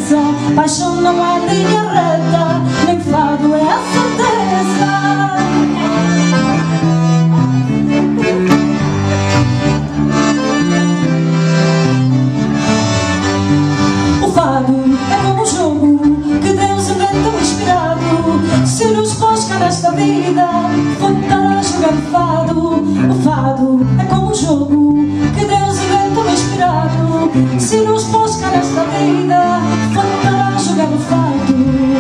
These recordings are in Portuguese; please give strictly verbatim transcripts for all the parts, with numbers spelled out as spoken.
beleza. Paixão não é linha reta, nem fado é a certeza. O fado é como um jogo que Deus inventou inspirado. Se nos pôs cá nesta vida, foi para jogar o fado. O fado é como um jogo que Deus inventou inspirado. Se nos pôs cá nesta vida, foi para jogar o fado.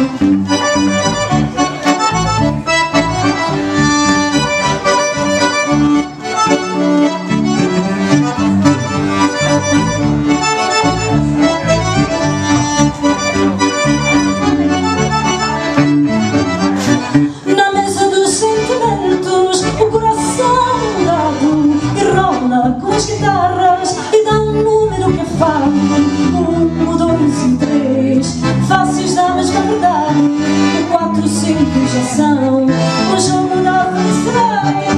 Na mesa dos sentimentos, o coração mudado e rola com as guitarras e dá um número que é fado. Um, o dois e o três, faces da mesma verdade. O quatro e o cinco já são o jogo da felicidade.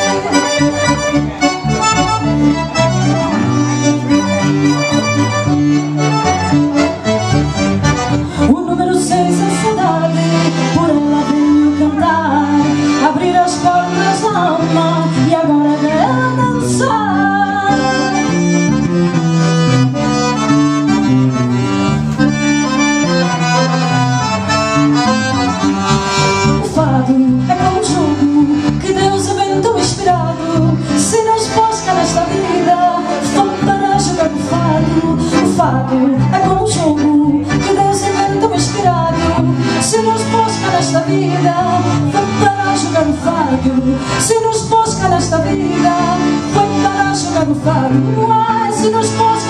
O número seis é saudade, por ela venho cantar, abrir as portas da alma e agora é dançar. O fado é como um jogo que Deus inventou inspirado. Se nos pôs cá nesta vida, foi para jogar o fado. O fado é como um jogo que Deus inventou inspirado. Se nos pôs cá nesta vida, foi para jogar o fado. Se nos pôs cá nesta vida, foi para jogar o fado. Ai, se nos pôs